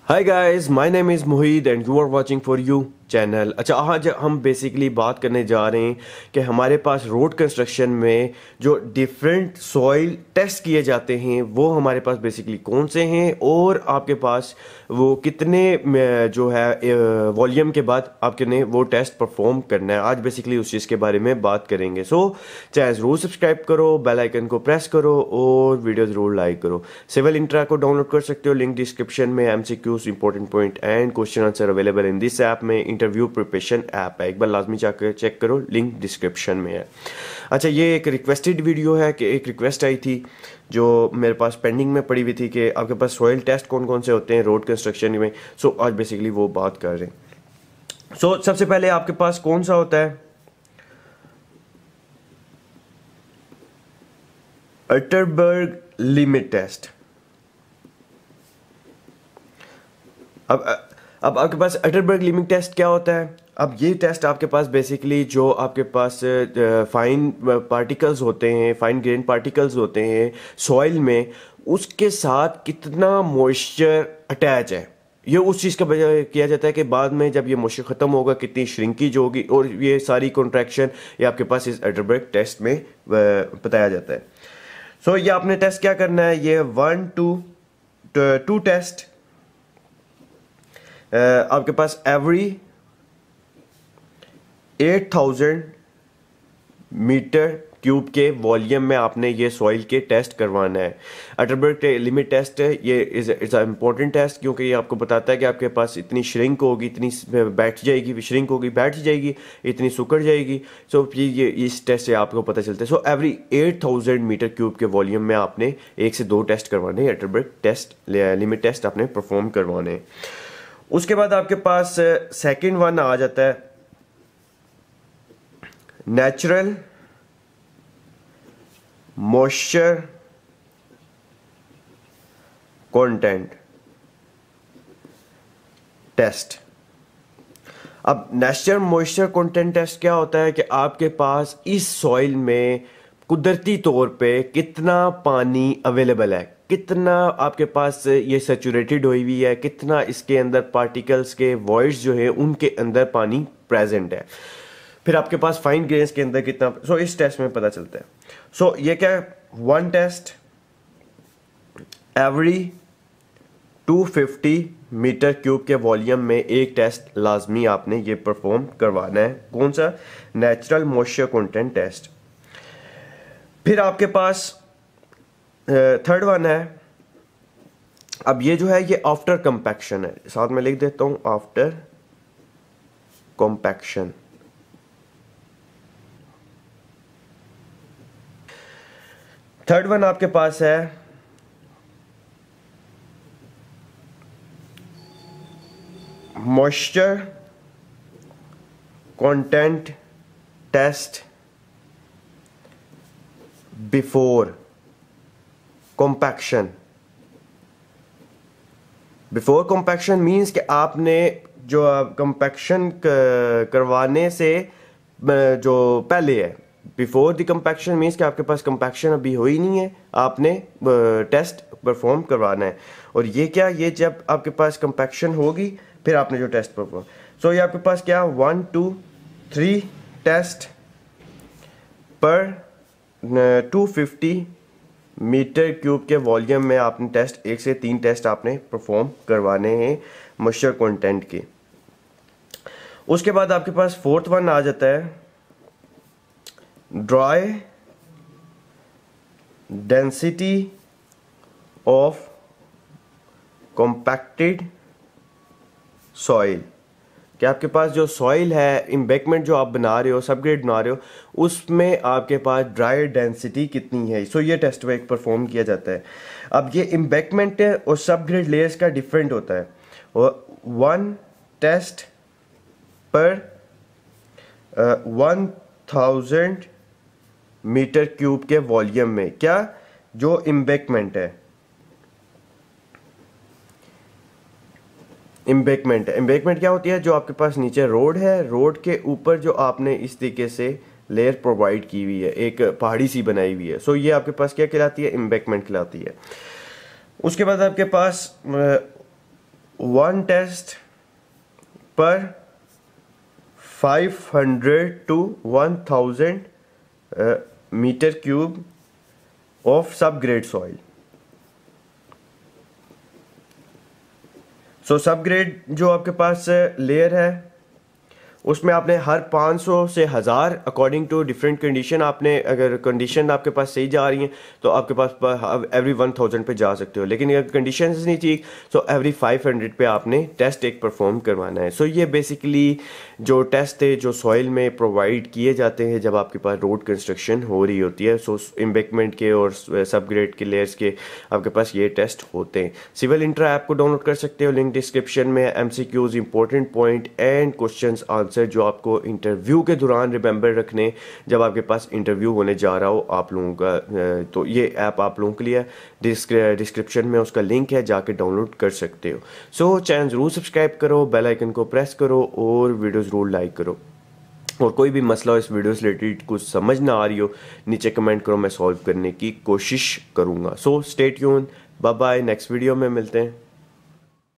Hi guys, my name is Mohit and you are watching for you channel. अच्छा, आज हम basically बात करने जा रहे हैं कि हमारे पास रोड कंस्ट्रक्शन में जो डिफरेंट सॉइल टेस्ट किए जाते हैं वो हमारे पास बेसिकली कौन से हैं और आपके पास वो कितने जो है वॉल्यूम के बाद आपने वो टेस्ट परफॉर्म करना है। आज बेसिकली उस चीज़ के बारे में बात करेंगे। सो चाहे ज़रूर सब्सक्राइब करो, बेल आइकन को प्रेस करो और वीडियो ज़रूर लाइक करो। सिविल इंट्रा को डाउनलोड कर सकते हो, लिंक डिस्क्रिप्शन में। MCQs, important point and question answer available in this app में। इंटरव्यू प्रिपरेशन ऐप है, एक बार लाजमी जाकर चेक करो, लिंक डिस्क्रिप्शन में है। अच्छा, ये एक रिक्वेस्टेड वीडियो है कि एक रिक्वेस्ट आई थी जो मेरे पास पेंडिंग में पड़ी हुई थी कि आपके पास सॉइल टेस्ट कौन कौन से होते हैं रोड कंस्ट्रक्शन में। सो आज बेसिकली वो बात कर रहे हैं। सो सबसे पहले आपके पास कौन सा होता है? Atterberg limit test. अब आपके पास अटरबर्ग लिमिट टेस्ट क्या होता है? अब ये टेस्ट आपके पास बेसिकली जो आपके पास फाइन पार्टिकल्स होते हैं, फाइन ग्रेन पार्टिकल्स होते हैं सॉइल में, उसके साथ कितना मॉइस्चर अटैच है, ये उस चीज़ का किया जाता है कि बाद में जब ये मॉइस्चर ख़त्म होगा कितनी श्रिंकेज होगी, और ये सारी कॉन्ट्रैक्शन ये आपके पास इस अटरबर्ग टेस्ट में बताया जाता है। सो ये आपने टेस्ट क्या करना है, ये 1 2 टेस्ट आपके पास एवरी 8000 मीटर क्यूब के वॉल्यूम में आपने ये सॉइल के टेस्ट करवाना है। अटरबर्ग लिमिट टेस्ट है, ये इज़ अ इम्पोर्टेंट टेस्ट क्योंकि ये आपको बताता है कि आपके पास इतनी श्रिंक होगी, इतनी बैठ जाएगी, श्रिंक होगी, बैठ जाएगी, इतनी सुकड़ जाएगी। सो ये इस टेस्ट से आपको पता चलता है। सो एवरी 8000 मीटर क्यूब के वॉल्यूम में आपने 1 से 2 टेस्ट करवाने हैं, अटरबर्ग टेस्ट लिमिट टेस्ट आपने परफॉर्म करवाने हैं। उसके बाद आपके पास सेकंड वन आ जाता है नेचुरल मॉइस्चर कंटेंट टेस्ट। अब नेचुरल मॉइस्चर कंटेंट टेस्ट क्या होता है कि आपके पास इस सॉइल में कुदरती तौर पे कितना पानी अवेलेबल है, कितना आपके पास ये सैचुरेटेड हुई हुई है, कितना इसके अंदर पार्टिकल्स के वॉइड्स जो है उनके अंदर पानी प्रेजेंट है, फिर आपके पास फाइन ग्रेन्स के अंदर कितना। सो इस टेस्ट में पता चलता है। सो ये क्या है, 1 टेस्ट एवरी 250 मीटर क्यूब के वॉल्यूम में 1 टेस्ट लाजमी आपने ये परफॉर्म करवाना है। कौन सा? Natural moisture content test. फिर आपके पास थर्ड वन है, अब ये जो है ये आफ्टर कंपैक्शन है, साथ में लिख देता हूं आफ्टर कंपैक्शन। थर्ड वन आपके पास है moisture content test before compaction. Before compaction means कि आपने जो कॉम्पैक्शन करवाने से जो पहले है, बिफोर द कॉम्पैक्शन मीन्स कि आपके पास कॉम्पैक्शन अभी हुई नहीं है, आपने टेस्ट परफॉर्म करवाना है। और ये क्या, ये जब आपके पास कॉम्पैक्शन होगी फिर आपने जो टेस्ट परफॉर्म। सो ये आपके पास क्या 1 2 3 टेस्ट पर 250 मीटर क्यूब के वॉल्यूम में आपने टेस्ट 1 से 3 टेस्ट आपने परफॉर्म करवाने हैं मॉइस्चर कंटेंट के। उसके बाद आपके पास फोर्थ वन आ जाता है dry density of compacted soil. कि आपके पास जो सॉइल है, एम्बैंकमेंट जो आप बना रहे हो, सबग्रेड बना रहे हो, उसमें आपके पास ड्राई डेंसिटी कितनी है। सो ये टेस्ट वर्क परफॉर्म किया जाता है। अब ये एम्बैंकमेंट और सबग्रेड लेयर्स का डिफरेंट होता है। और 1 टेस्ट पर 1000 मीटर क्यूब के वॉल्यूम में क्या जो एम्बैंकमेंट है, एम्बैंकमेंट क्या होती है, जो आपके पास नीचे रोड है, रोड के ऊपर जो आपने इस तरीके से लेयर प्रोवाइड की हुई है, एक पहाड़ी सी बनाई हुई है। सो ये आपके पास क्या कहलाती है, एम्बैंकमेंट कहलाती है। उसके बाद आपके पास 1 टेस्ट पर 500 to 1000 metre cube of sub grade soil. So sub grade जो आपके पास लेयर है उसमें आपने हर 500 से 1000 अकॉर्डिंग टू डिफरेंट कंडीशन, आपने अगर कंडीशन आपके पास सही जा रही हैं तो आपके पास एवरी 1000 पे जा सकते हो, लेकिन अगर कंडीशन नहीं ठीक तो एवरी 500 पे आपने टेस्ट एक परफॉर्म करवाना है। सो ये बेसिकली जो टेस्ट है जो सॉइल में प्रोवाइड किए जाते हैं जब आपके पास रोड कंस्ट्रक्शन हो रही होती है। सो एम्बैंकमेंट के और सब ग्रेड के लेयर्स के आपके पास ये टेस्ट होते हैं। सिविल इंट्रा ऐप को डाउनलोड कर सकते हो, लिंक डिस्क्रिप्शन में। MCQs, important point and questions answer जो आपको इंटरव्यू के दौरान रिमेंबर रखने जब आपके पास इंटरव्यू होने जा रहा हो आप लोगों का, तो ये ऐप आप लोगों के लिए डिस्क्रिप्शन में उसका लिंक है, जाके डाउनलोड कर सकते हो। सो चैनल ज़रूर सब्सक्राइब करो, बेल आइकन को प्रेस करो और वीडियो ज़रूर लाइक करो। और कोई भी मसला हो इस वीडियो से रिलेटेड कुछ समझ ना आ रही हो नीचे कमेंट करो, मैं सॉल्व करने की कोशिश करूँगा। So stay tune, bye bye, next video में मिलते हैं।